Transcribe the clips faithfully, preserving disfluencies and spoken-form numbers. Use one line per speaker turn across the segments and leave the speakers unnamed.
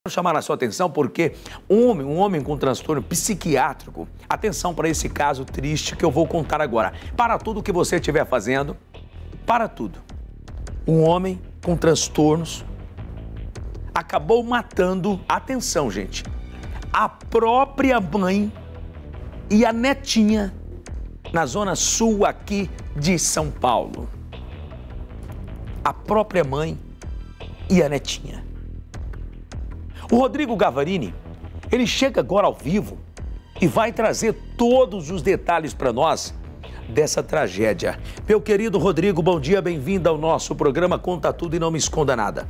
Quero chamar a sua atenção porque um homem, um homem com transtorno psiquiátrico, atenção para esse caso triste que eu vou contar agora. Para tudo que você estiver fazendo, para tudo. Um homem com transtornos acabou matando, atenção gente, a própria mãe e a netinha na zona sul aqui de São Paulo. A própria mãe e a netinha. O Rodrigo Gavarini, ele chega agora ao vivo e vai trazer todos os detalhes para nós dessa tragédia. Meu querido Rodrigo, bom dia, bem-vindo ao nosso programa Conta Tudo e Não Me Esconda Nada.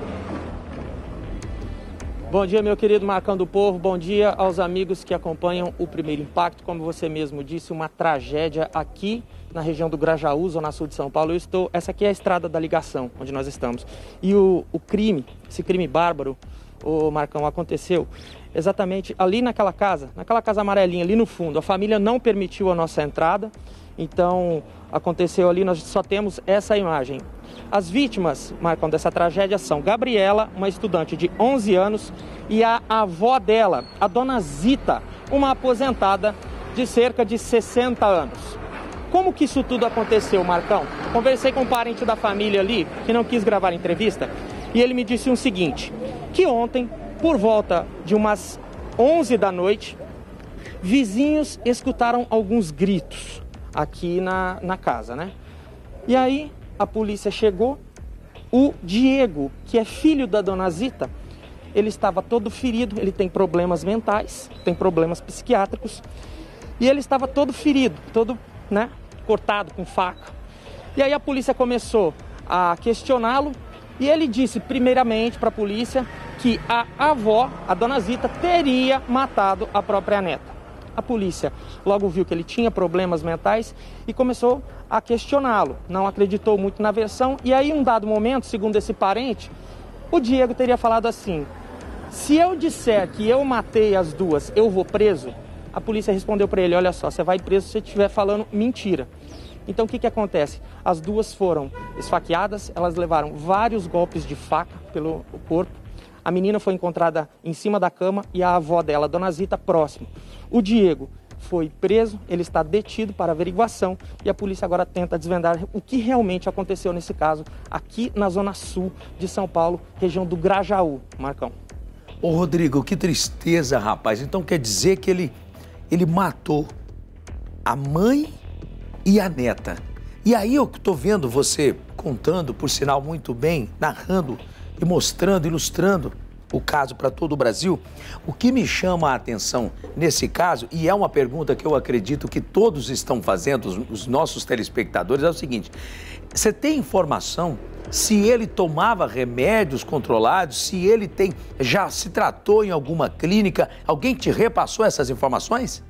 Bom dia, meu querido Marcão do Povo, bom dia aos amigos que acompanham o Primeiro Impacto. Como você mesmo disse, uma tragédia aqui na região do Grajaú, zona sul de São Paulo. Eu estou, essa aqui é a estrada da ligação, onde nós estamos. E o, o crime, esse crime bárbaro, o Marcão, aconteceu exatamente ali naquela casa, naquela casa amarelinha ali no fundo. A família não permitiu a nossa entrada, então aconteceu ali, nós só temos essa imagem. As vítimas, Marcão, dessa tragédia são Gabriela, uma estudante de onze anos, e a avó dela, a dona Zita, uma aposentada de cerca de sessenta anos. Como que isso tudo aconteceu, Marcão? Conversei com um parente da família ali, que não quis gravar a entrevista, e ele me disse o seguinte, que ontem, por volta de umas onze da noite, vizinhos escutaram alguns gritos aqui na, na casa, né? E aí a polícia chegou, o Diego, que é filho da dona Zita, ele estava todo ferido, ele tem problemas mentais, tem problemas psiquiátricos, e ele estava todo ferido, todo, né, cortado com faca. E aí a polícia começou a questioná-lo, e ele disse primeiramente para a polícia que a avó, a dona Zita, teria matado a própria neta. A polícia logo viu que ele tinha problemas mentais e começou a questioná-lo. Não acreditou muito na versão e aí, em um dado momento, segundo esse parente, o Diego teria falado assim, se eu disser que eu matei as duas, eu vou preso? A polícia respondeu para ele, olha só, você vai preso se você estiver falando mentira. Então o que que acontece? As duas foram esfaqueadas, elas levaram vários golpes de faca pelo corpo. A menina foi encontrada em cima da cama e a avó dela, a dona Zita, próximo. O Diego foi preso, ele está detido para averiguação e a polícia agora tenta desvendar o que realmente aconteceu nesse caso aqui na zona sul de São Paulo, região do Grajaú, Marcão.
Ô Rodrigo, que tristeza, rapaz. Então quer dizer que ele, ele matou a mãe e a neta. E aí eu estou vendo você contando, por sinal muito bem, narrando e mostrando, ilustrando o caso para todo o Brasil. O que me chama a atenção nesse caso, e é uma pergunta que eu acredito que todos estão fazendo, os, os nossos telespectadores, é o seguinte, você tem informação se ele tomava remédios controlados, se ele tem, já se tratou em alguma clínica, alguém te repassou essas informações?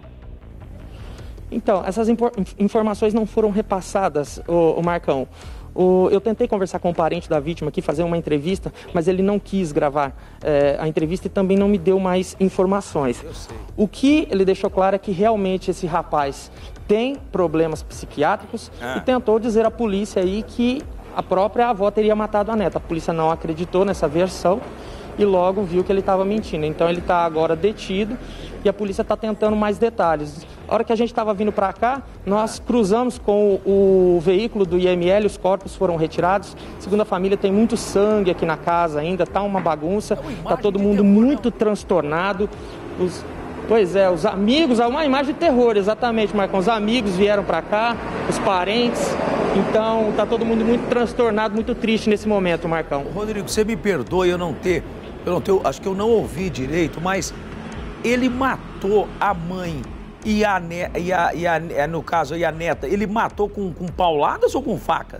Então, essas informações não foram repassadas, o, o Marcão. O, eu tentei conversar com o parente da vítima aqui, fazer uma entrevista, mas ele não quis gravar é, a entrevista e também não me deu mais informações. O que ele deixou claro é que realmente esse rapaz tem problemas psiquiátricos ah. e tentou dizer à polícia aí que a própria avó teria matado a neta. A polícia não acreditou nessa versão e logo viu que ele estava mentindo. Então ele está agora detido e a polícia está tentando mais detalhes. A hora que a gente estava vindo para cá, nós cruzamos com o, o veículo do I M L, os corpos foram retirados. Segundo a família, tem muito sangue aqui na casa ainda, tá uma bagunça, tá todo mundo muito transtornado. Os, pois é, os amigos, uma imagem de terror, exatamente, Marcão. Os amigos vieram para cá, os parentes, então tá todo mundo muito transtornado, muito triste nesse momento, Marcão.
Rodrigo, você me perdoe eu não ter, eu não ter, acho que eu não ouvi direito, mas ele matou a mãe e a, ne, e a, e a no caso, e a neta, ele matou com, com pauladas ou com facas?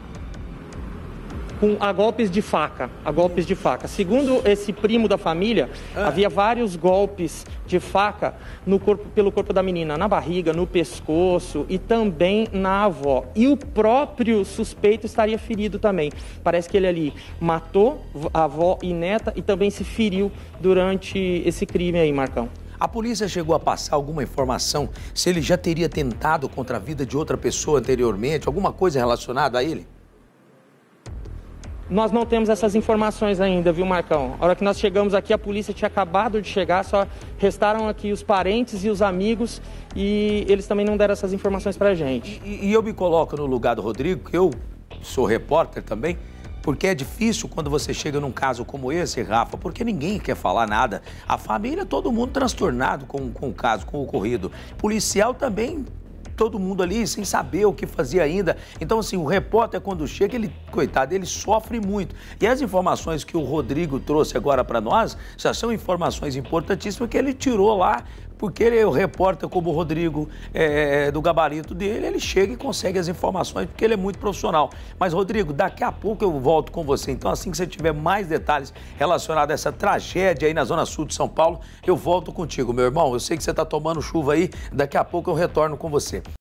Com a golpes de faca, a golpes de faca. Segundo esse primo da família, ah. havia vários golpes de faca no corpo, pelo corpo da menina, na barriga, no pescoço e também na avó. E o próprio suspeito estaria ferido também. Parece que ele ali matou a avó e neta e também se feriu durante esse crime aí, Marcão.
A polícia chegou a passar alguma informação se ele já teria tentado contra a vida de outra pessoa anteriormente, alguma coisa relacionada a ele?
Nós não temos essas informações ainda, viu, Marcão? A hora que nós chegamos aqui, a polícia tinha acabado de chegar, só restaram aqui os parentes e os amigos e eles também não deram essas informações pra gente.
E, e eu me coloco no lugar do Rodrigo, que eu sou repórter também, porque é difícil quando você chega num caso como esse, Rafa, porque ninguém quer falar nada. A família, todo mundo transtornado com, com o caso, com o ocorrido. Policial também, todo mundo ali sem saber o que fazia ainda. Então, assim, o repórter, quando chega, ele, coitado, ele sofre muito. E as informações que o Rodrigo trouxe agora para nós, já são informações importantíssimas que ele tirou lá, porque ele é o repórter como o Rodrigo, é, do gabarito dele, ele chega e consegue as informações, porque ele é muito profissional. Mas, Rodrigo, daqui a pouco eu volto com você. Então, assim que você tiver mais detalhes relacionados a essa tragédia aí na Zona Sul de São Paulo, eu volto contigo, meu irmão. Eu sei que você está tomando chuva aí, daqui a pouco eu retorno com você.